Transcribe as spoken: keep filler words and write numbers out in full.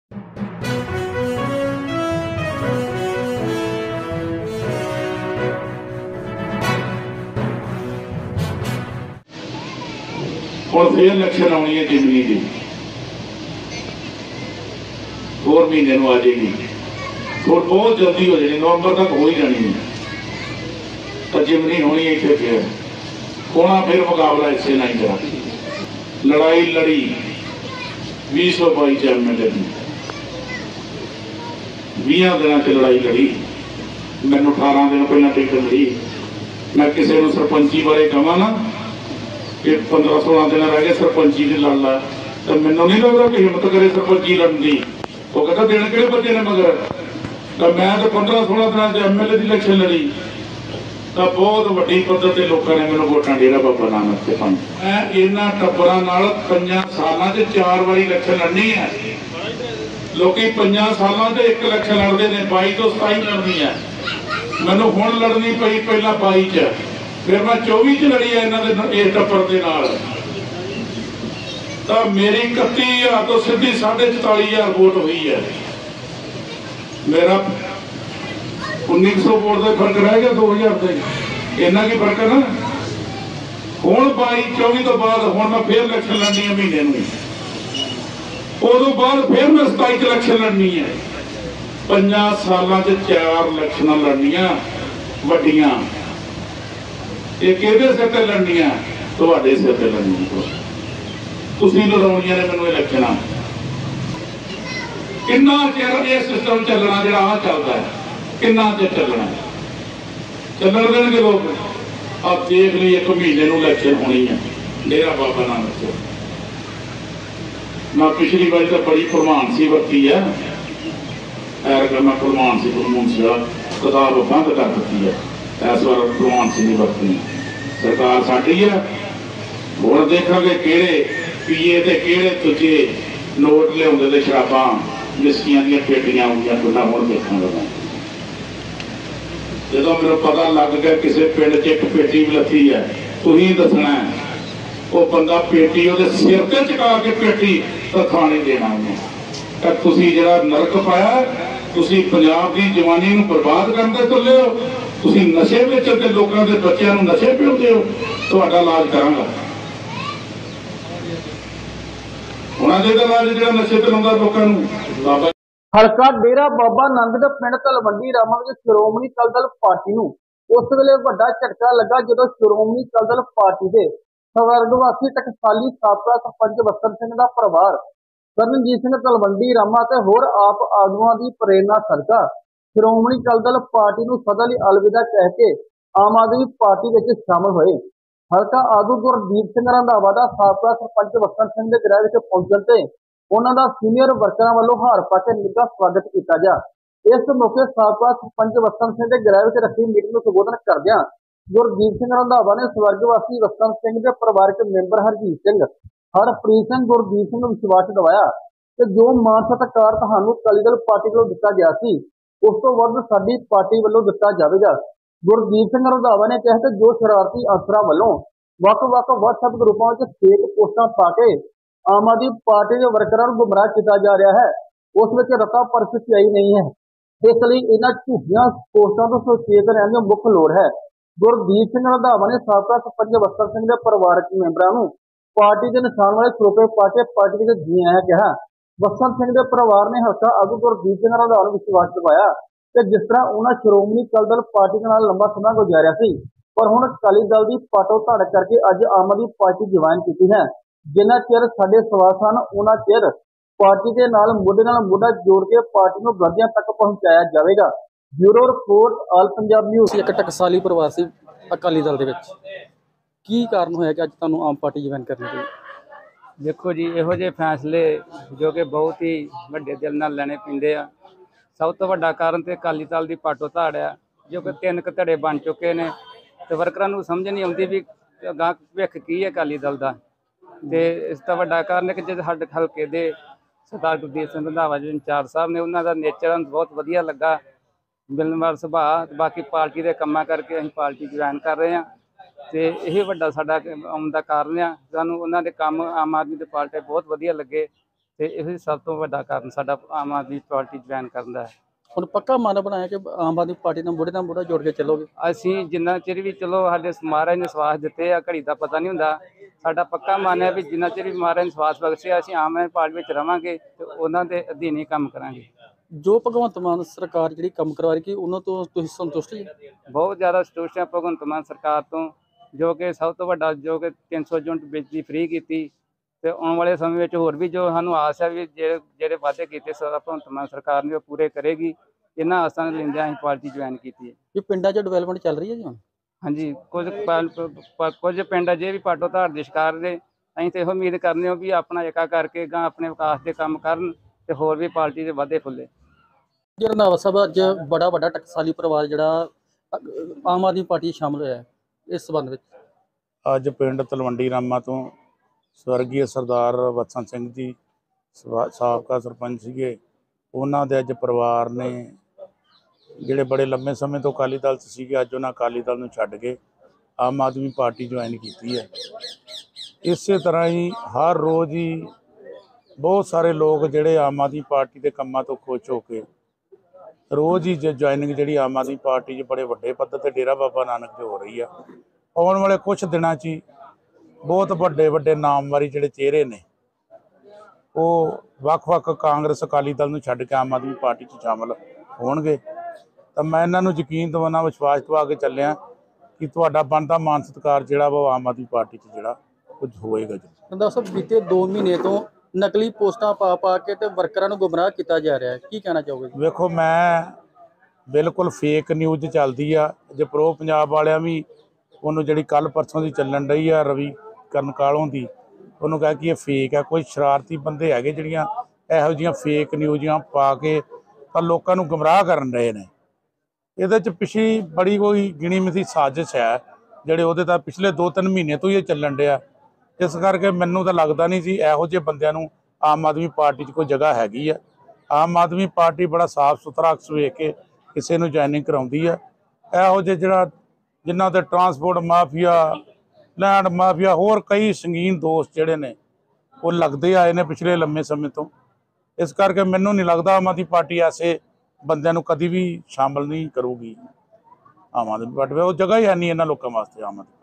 ਹੁਣ फिर इलेक्शन आनी है जिमनी की, होर महीने आ जाएगी, और बहुत जल्दी हो जानी, नवंबर तक हो ही जानी है। तो जिमनी होनी है इतने फिर होना, फिर मुकाबला इसे नहीं करा। लड़ाई लड़ी भी सौ बाई च एम एल ए बीह दिन से लड़ाई लड़ी, मैनू अठारह दिन पहला टिकट मिली। मैं किसी को सरपंची बारे कहा ना कि पंद्रह सोलह दिन रह गए सरपंची की लड़ ला, तो मैनू नहीं लगता कि हिम्मत करे सरपंची लड़न की। वो कहता दिन कि बच्चे ने मगर, तो मैं तो पंद्रह सोलह दिन से एम एल ए की इलेक्शन लड़ी, तो बहुत वड्डी पद्धर से लोगों ने मैंने वोटां डेरा बाबा नानक से पाई। मैं इन्हां टब्बरां नाल पंजां सालां च चार वारी इलेक्शन लड़नी है। लोकी पंजां सालां च एक इलेक्शन लड़ते हैं, बाई तो सताई लड़नी है। मैनू हुण लड़नी पई पहला बाई च, फिर मैं चौबी च लड़ी है इन्हां दे इस टब्बर दे नाल। तो मेरी इकत्ती हज़ार तो सीधी साढ़े चौताली हज़ार वोट हुई है। मेरा उन्नीस सौ वोट का फर्क रह गया, दो हज़ार से इन्ना की फर्क है ना। हुण बाई चौबी तो बाद हुण मैं फिर इलेक्शन लड़नी है महीने में, उदों बाद फिर मैं सताई च इलेक्शन लड़नी है। पंजां सालां च चार इलेक्शन लड़नियां वड्डियां, ये किहदे सिर ते लड़नियां? तुहाडे सिर ते लड़नियां। तुसीं लड़ाउणियां ने मैनूं इलेक्शनां। किन्ना चिर ये सिस्टम चलना जिहड़ा आ चलदा है, किन्ना चिर चलना? चलन देणगे लोग। आप देख ली एक महीने नूं इलेक्शन होनी है डेरा बाबा नानक से। मैं पिछली बारी तो बड़ी भलमानसी वरती है, ऐरका मैं भलमानसी भलमूनसी किताब बंद कर दी है। इस बार भलमानसी नहीं वरतनी, सरकार साडी है। हुण देखांगे किहड़े पीए ते किहड़े दूजे नोट लिआउंदे ते शराबां विस्कियां दीयां पेटियां आउंदियां, खुला हुण देखांगा मैं। जो मेरे पता लग गया किसी पिंड च एक पेटी भी लथी है, तुसीं दसना है। वो बंदा पेटी वो सिर ते चका के पेटी तो खाने देना उन्हें। तुसीं जिहड़ा नरक पाया, तुसीं पंजाब की जवानी नूं बर्बाद करते तुले हो। तुसीं नशे वेचण ते लोकां दे बच्चों नूं नशे पिआउंदे हो। तुहाडा इलाज करांगा होना चाहिए, इलाज जिहड़ा नशे ते लाउंदा लोकां नूं। बाबा हलका डेरा बाबा नानक पिंड तलवंडी रामा विच श्रोमणी अकाली दल पार्टी नूं उस वेले वड्डा झटका लगा जदों श्रोमणी अकाली दल पार्टी दे स्वर्गवासी टकसाली साबका सरपंच वत्सल सिंह दा परिवार सरनजीत सिंह तलवंडी रामा ते होर आप आगूआं दी प्रेरणा सदका श्रोमणी अकाली दल पार्टी नूं सदा लई अलविदा कह के आम आदमी पार्टी विच शामिल होए। हलका आगू गुरदीप सिंह रंधावा दा साबका सरपंच वत्सल सिंह दे गृह विच पहुंचण ते उन्हां दा सीनियर वर्करां वालों हार पा के निੱਘਾ स्वागत किया गया। इस मौके साबका सरपंच वत्सल सिंह के गृह विच रखी मीटिंग में संबोधन करदिआं गुरदीप सिंह रंधावा ने स्वर्गवासी वत्सल सिंह के परिवारक मैंबर हरजीत सिंह, हरप्रीत सिंह, गुरदीप सिंह विश्वास दिवाया कि जो मान सत्कार तुहानूं अकाली दल पार्टी वालों दिता गया सी, उस तो वध साडी पार्टी वालों दिता जावेगा। गुरदीप सिंह रंधावा ने कहा कि जो शरारती अफसरां वालों वख-वख WhatsApp ग्रुपां विच फेक पोस्टां पा के आम आदमी पार्टी के वर्करां नूं गुमराह किया जा रहा है, उस विच रता पर सच्चाई नहीं है। इसलिए इन्हां झूठियां पोस्टां तो सचेत रहण दी मुख लोड़ है। गुरदीप सिंह रंधावा ने साबका सरपंच वत्सल सिंह के परिवारक मैंबरां नूं पार्टी के निशान वाले सरोपे पा के पार्टी विच जी आया कहा। वत्सल सिंह के परिवार ने हल्का आगू गुरदीप सिंह रंधावा नूं विश्वास दिवाया कि जिस तरह उन्हां श्रोमणी अकाली दल पार्टी के नाल लंबा समय गुजारिया सी, पर हुण अकाली दल की पाटो धाड़ करके अज आम आदमी पार्टी ज्वाइन की है। जिन्ना चिर साडे सवास हैं उन्ना चिर पार्टी के नाल मोढे नाल मोढा जोड़ के पार्टी नूं बुलंदियां तक पहुंचाया जाएगा। Bureau report all Punjab news. एक टकसाली प्रवासी अकाली दल दे विच की कारण होया कि अज तुहानूं आम पार्टी ज्वाइन करनी पई? देखो जी, इहो ਜਿਹੇ फैसले जो कि बहुत ही वड्डे दिल नाल लैणे पैंदे आ। सब तो वड्डा कारण तो अकाली दल की पाटो धाड़ आ, जो कि तीन क धड़े बन चुके हैं तो वर्करां नूं समझ नहीं आउंदी भी अगां भविख की है अकाली दल दा। ते इसका वड्डा कारण है कि जो साडे हल्के दे सरदार गुरदीप सिंह रंधावा जी इंचार्ज साहब ने, उन्हों का नेचर बहुत वधिया लगा, मिलन वाला सुभाਅ। बाकी पार्टी के कामां करके असीं पार्टी ज्वाइन कर रहे हैं, तो यही वड्डा साडा आउण दा कारण आ। सानूं उन्हां दे काम आम आदमी दी पार्टी बहुत वधिया लगे, ਤੇ ਇਹ ਸਭ ਤੋਂ ਵੱਡਾ ਕਾਰਨ ਸਾਡਾ ਆਮ ਆਦਮੀ ਪਾਰਟੀ ਜੁਆਇਨ ਕਰਨ ਦਾ ਹੈ। ਹੁਣ ਪੱਕਾ ਮਨ ਬਣਾਇਆ ਕਿ ਆਮ ਆਦਮੀ ਪਾਰਟੀ ਨਾਲ ਮੋਢੇ ਨਾਲ ਮੋਢਾ ਜੋੜ ਕੇ ਚੱਲੋਗੇ? ਅਸੀਂ ਜਿੰਨਾ ਚਿਰ ਵੀ ਚਲੋ ਸਾਡੇ ਮਹਾਰਾਜ ਨੇ ਸਵਾਸ ਦਿੱਤੇ ਆ, ਘੜੀ ਦਾ ਪਤਾ ਨਹੀਂ ਹੁੰਦਾ। ਸਾਡਾ ਪੱਕਾ ਮਨ ਹੈ ਵੀ ਜਿੰਨਾ ਚਿਰ ਵੀ ਮਹਾਰਾਜ ਨੇ ਸਵਾਸ ਬਖਸ਼ਿਆ ਅਸੀਂ ਆਮ ਆਦਮੀ ਪਾਰਟੀ ਵਿੱਚ ਰਵਾਂਗੇ ਤੇ ਉਹਨਾਂ ਦੇ ਅਧੀਨ ਹੀ ਕੰਮ ਕਰਾਂਗੇ। ਜੋ ਭਗਵੰਤ ਮਾਨ ਸਰਕਾਰ ਜਿਹੜੀ ਕੰਮ ਕਰਵਾ ਰਹੀ ਕਿ ਉਹਨਾਂ ਤੋਂ ਤੁਸੀਂ ਸੰਤੁਸ਼ਟ ਜੀ? ਬਹੁਤ ਜ਼ਿਆਦਾ ਸੰਤੁਸ਼ਟ ਹਾਂ ਭਗਵੰਤ ਮਾਨ ਸਰਕਾਰ ਤੋਂ, ਜੋ ਕਿ ਸਭ ਤੋਂ ਵੱਡਾ ਜੋ ਕਿ ਤਿੰਨ ਸੌ ਯੂਨਿਟ ਬਿਜਲੀ ਫ੍ਰੀ ਕੀਤੀ ਤੇ ਆਉਣ ਵਾਲੇ ਸਮੇਂ ਵਿੱਚ ਹੋਰ ਵੀ ਜੋ ਸਾਨੂੰ ਆਸ ਹੈ ਵੀ ਜਿਹੜੇ ਜਿਹੜੇ ਵਾਅਦੇ ਕੀਤੇ ਸਾਰਾ ਭਗਵੰਤ ਮਾਨ ਸਰਕਾਰ ਨੇ ਉਹ ਪੂਰੇ ਕਰੇਗੀ। ਇਹਨਾਂ ਆਸਾਂ ਨੂੰ ਲੈਂਦਿਆਂ ਅਸੀਂ ਪਾਰਟੀ ਜੁਆਇਨ ਕੀਤੀ ਹੈ। ਇਹ ਪਿੰਡਾਂ 'ਚ ਡਿਵੈਲਪਮੈਂਟ ਚੱਲ ਰਹੀ ਹੈ ਜੀ ਹੁਣ? ਹਾਂਜੀ, ਕੁਝ ਪ- ਕੁਝ ਪਿੰਡ ਅਜੇ ਵੀ ਪਾਟੋ ਧਾਰ ਦੇ ਸ਼ਿਕਾਰ ਨੇ। ਅਸੀਂ ਤਾਂ ਇਹੋ ਉਮੀਦ ਕਰਨੇ ਹਾਂ ਵੀ ਆਪਣਾ ਏਕਾ ਕਰਕੇ ਗਾਂ ਆਪਣੇ ਵਿਕਾਸ ਦੇ ਕੰਮ ਕਰਨ ਤੇ ਹੋਰ ਵੀ ਪਾਰਟੀ ਦੇ ਵਾਧੇ ਫੁੱਲੇ। ਜੀ ਰੰਧਾਵਾ ਸਾਹਿਬ, ਅੱਜ ਬੜਾ ਵੱਡਾ ਟਕਸਾਲੀ ਪਰਿਵਾਰ ਜਿਹੜਾ ਅ- ਆਮ ਆਦਮੀ ਪਾਰਟੀ 'ਚ ਸ਼ਾਮਲ ਹੋਇਆ ਹੈ, ਇਸ ਸੰਬੰਧ ਵਿੱਚ ਅੱਜ ਪਿੰਡ ਤਲਵੰਡੀ ਰਾਮਾ ਤੋਂ ਸਵਰਗੀ ਸਰਦਾਰ ਵਤਸਨ ਸਿੰਘ ਜੀ ਸਵਾ- ਸਾਬਕਾ ਸਰਪੰਚ ਸੀਗੇ, ਉਹਨਾਂ ਦੇ ਅੱਜ ਪਰਿਵਾਰ ਨੇ ਜਿਹੜੇ ਬੜੇ ਲੰਮੇ ਸਮੇਂ ਤੋਂ ਅਕਾਲੀ ਦਲ 'ਚ ਸੀਗੇ, ਅੱਜ ਉਹਨਾਂ ਅਕਾਲੀ ਦਲ ਨੂੰ ਛੱਡ ਕੇ ਆਮ ਆਦਮੀ ਪਾਰਟੀ ਜੁਆਇਨ ਕੀਤੀ ਹੈ। ਇਸੇ ਤਰ੍ਹਾਂ ਹੀ ਹਰ ਰੋਜ਼ ਹੀ ਬਹੁਤ ਸਾਰੇ ਲੋਕ ਜਿਹੜੇ ਆਮ ਆਦਮੀ ਪਾਰਟੀ ਦੇ ਕੰਮਾਂ ਤੋਂ ਖੁਸ਼ ਹੋ ਕੇ ਰੋਜ਼ ਹੀ ਜੁਆਇਨਿੰਗ ਜਿਹੜੀ ਆਮ ਆਦਮੀ ਪਾਰਟੀ 'ਚ ਬੜੇ ਵੱਡੇ ਪੱਧਰ ਤੇ ਡੇਰਾ ਬਾਬਾ ਨਾਨਕ 'ਚ ਹੋ ਰਹੀ ਆ। ਆਉਣ ਵਾਲੇ ਕੁਝ ਦਿਨਾਂ 'ਚ ਹੀ ਬਹੁਤ ਵੱਡੇ ਵੱਡੇ ਨਾਮਵਰੀ ਜਿਹੜੇ ਚਿਹਰੇ ਨੇ ਉਹ ਵੱਖ-ਵੱਖ ਕਾਂਗਰਸ ਅਕਾਲੀ ਦਲ ਨੂੰ ਛੱਡ ਕੇ ਆਮ ਆਦਮੀ ਪਾਰਟੀ 'ਚ ਸ਼ਾਮਲ ਹੋਣਗੇ। ਤਾਂ ਮੈਂ ਇਹਨਾਂ ਨੂੰ ਯਕੀਨ ਦਿਵਾਉਣਾ, ਵਿਸ਼ਵਾਸ ਦਿਵਾ ਕੇ ਚੱਲਿਆ ਕਿ ਤੁਹਾਡਾ ਬਣਦਾ ਮਾਨ ਸਤਿਕਾਰ ਜਿਹੜਾ ਵਾ ਉਹ ਆਮ ਆਦਮੀ ਪਾਰਟੀ 'ਚ ਜਿਹੜਾ ਕੁਝ ਹੋਏਗਾ ਜੀ। ਰੰਧਾਵਾ ਸਾਹਿਬ, ਬੀਤੇ ਦੋ ਮਹੀਨੇ ਤੋਂ ਨਕਲੀ ਪੋਸਟਾਂ ਪਾ ਪਾ ਕੇ ਤੇ ਵਰਕਰਾਂ ਨੂੰ ਗੁੰਮਰਾਹ ਕੀਤਾ ਜਾ ਰਿਹਾ ਹੈ, ਕੀ ਕਹਿਣਾ ਚਾਹੋਗੇ ਜੀ? ਵੇਖੋ, ਮੈਂ ਬਿਲਕੁਲ ਫੇਕ ਨਿਊਜ਼ ਚੱਲਦੀ ਆ। ਜੇ ਪ੍ਰੋ ਪੰਜਾਬ ਵਾਲਿਆਂ ਵੀ ਉਹਨੂੰ ਜਿਹੜੀ ਕੱਲ ਪਰਸੋਂ ਦੀ ਚੱਲਣ ਰਹੀ ਆ ਰਵੀ ਕਰਨ ਕਾਲੋਂ ਦੀ, ਉਹਨੂੰ ਕਹਿ ਕਿ ਇਹ ਫੇਕ ਆ। ਕੋਈ ਸ਼ਰਾਰਤੀ ਬੰਦੇ ਹੈਗੇ ਜਿਹੜੀਆਂ ਇਹੋ ਜਿਹੀਆਂ ਫੇਕ ਨਿਊਜ਼ਾਂ ਪਾ ਕੇ ਤਾਂ ਲੋਕਾਂ ਨੂੰ ਗੁੰਮਰਾਹ ਕਰਨ ਰਹੇ ਨੇ। ਇਹਦੇ 'ਚ ਪਿਛਲੀ ਬੜੀ ਕੋਈ ਗਿਣੀ ਮਿਥੀ ਸਾਜ਼ਿਸ਼ ਹੈ ਜਿਹੜੇ ਉਹਦੇ ਤਾਂ ਪਿਛਲੇ ਦੋ ਤਿੰਨ ਮਹੀਨੇ ਤੋਂ ਹੀ ਇਹ ਚੱਲਣ ਡਿਆ। ਇਸ ਕਰਕੇ ਮੈਨੂੰ ਤਾਂ ਲੱਗਦਾ ਨਹੀਂ ਸੀ ਇਹੋ ਜਿਹੇ ਬੰਦਿਆਂ ਨੂੰ ਆਮ ਆਦਮੀ ਪਾਰਟੀ 'ਚ ਕੋਈ ਜਗ੍ਹਾ ਹੈਗੀ ਆ। ਆਮ ਆਦਮੀ ਪਾਰਟੀ ਬੜਾ ਸਾਫ਼ ਸੁਥਰਾ ਅਕਸ ਵੇਖ ਕੇ ਕਿਸੇ ਨੂੰ ਜੁਆਇਨਿੰਗ ਕਰਾਉਂਦੀ ਆ। ਇਹੋ ਜਿਹੇ ਜਿਹੜਾ ਜਿਨ੍ਹਾਂ ਦੇ ਟਰਾਂਸਪੋਰਟ ਮਾਫੀਆ, ਲੈਂਡ ਮਾਫੀਆ, ਹੋਰ ਕਈ ਸੰਗੀਨ ਦੋਸਤ ਜਿਹੜੇ ਨੇ ਉਹ ਲੱਗਦੇ ਆਏ ਨੇ ਪਿਛਲੇ ਲੰਮੇ ਸਮੇਂ ਤੋਂ। ਇਸ ਕਰਕੇ ਮੈਨੂੰ ਨਹੀਂ ਲੱਗਦਾ ਆਮ ਆਦਮੀ ਪਾਰਟੀ ਐਸੇ ਬੰਦਿਆਂ ਨੂੰ ਕਦੀ ਵੀ ਸ਼ਾਮਲ ਨਹੀਂ ਕਰੂਗੀ। ਆਮ ਆਦਮੀ ਪਾਰਟੀ ਉਹ ਜਗ੍ਹਾ ਹੀ ਹੈ ਨਹੀਂ ਇਹਨਾਂ ਲੋਕਾਂ ਵਾਸਤੇ ਆਮ ਆਦਮੀ